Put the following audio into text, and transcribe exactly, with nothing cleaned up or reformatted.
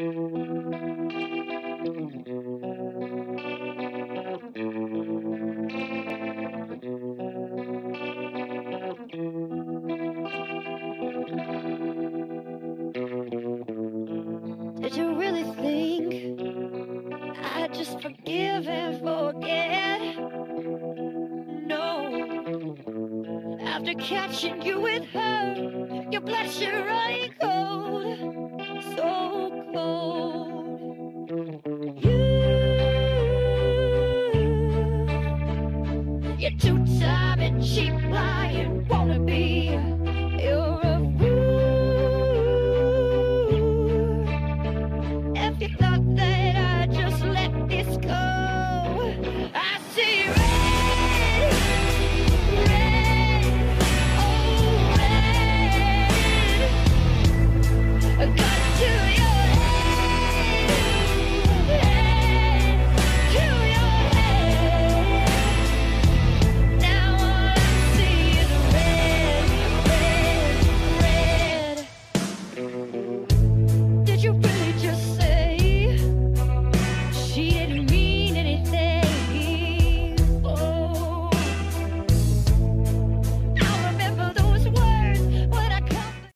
Did you really think I'd just forgive and forget? No. After catching you with her, your blood should run cold, so cold. You, you're two-time and cheap lying wannabe. You're a if you thought that I'd just let this go, I see red, red, oh red, a gun to your head, head to your head. Now all I see is red, red, red.